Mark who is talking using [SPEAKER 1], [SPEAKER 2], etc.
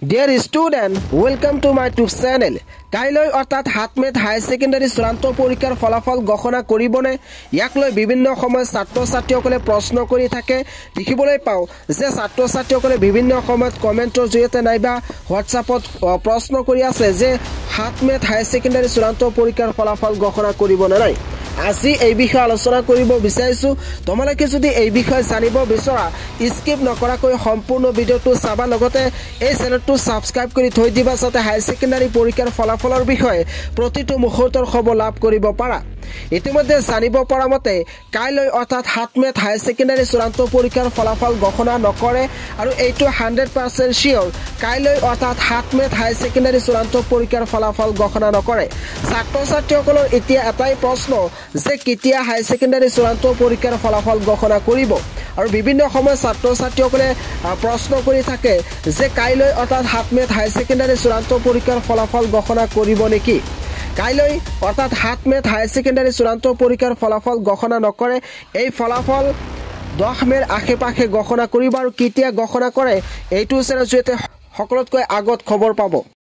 [SPEAKER 1] Dear student, welcome to my YouTube channel. কাইলৈ অর্থাৎ হাতমেট হাই secondary চূড়ান্ত পরীক্ষার ফলাফল ঘোষণা করিবনে ইয়াক লৈ বিভিন্ন সময় ছাত্র ছাত্রীসকলে প্রশ্ন কৰি থাকে দেখিবলৈ পাও যে ছাত্র ছাত্রীসকলে বিভিন্ন সময়ত কমেন্টৰ জৰিয়তে নাইবা হোৱাটছআপত প্ৰশ্ন কৰি আছে যে হাতমেট হাই সেকেন্ডারি চূড়ান্ত পরীক্ষার ফলাফল ঘোষণা করিবনে নাই আজি এই বিষয়ে আলোচনা কৰিব বিচাৰিছো তোমালোকে যদি এই বিষয়ে জানিব বিচৰা স্কিপ নকৰাকৈ সম্পূৰ্ণ ভিডিওটো চাবা লগতে এই চেনেলটো সাবস্ক্ৰাইব কৰি থৈ দিবা যাতে হাই সেকেন্ডারি পৰীক্ষাৰ ফলাফলৰ বিষয়ে প্ৰতিটো মুহূৰ্তৰ খবৰ লাভ কৰিব পাৰা ইতিমধ্যে জানিব পৰা মতে কাইলৈ অৰ্থাৎ হাতমেট হাই সেকেন্ডারি চূড়ান্ত পৰীক্ষাৰ ফলাফল ঘোষণা নকৰে আৰু এইটো 100% শিওৰ কাইলৈ অৰ্থাৎ হাতমেট হাই সেকেন্ডারি চূড়ান্ত পৰীক্ষাৰ ফলাফল ঘোষণা নকৰে ছাত্ৰ ছাত্ৰীসকলৰ এতিয়া এটাই প্ৰশ্ন যে কেতিয়া হাই সেকেন্ডারি চূড়ান্ত পৰীক্ষাৰ ফলাফল ঘোষণা কৰিব আৰু বিভিন্ন সময় ছাত্ৰ ছাত্ৰীসকলে প্ৰশ্ন কৰি থাকে যে কাইলৈ অৰ্থাৎ হাতমেট হাই সেকেন্ডারি চূড়ান্ত পৰীক্ষাৰ ফলাফল ঘোষণা কৰিব নেকি কাইলৈ অর্থাৎ হাতমেট হাই সেকেন্ডারি চূড়ান্ত পরীক্ষার ফলাফল ঘোষণা নকৰে এই ফলাফল 10 মেৰ আশে-পাশে ঘোষণা কৰিব আৰু কেতিয়া ঘোষণা কৰে এইটো চেনেলৰ জৰিয়তে সকলোতকৈ আগত খবৰ পাব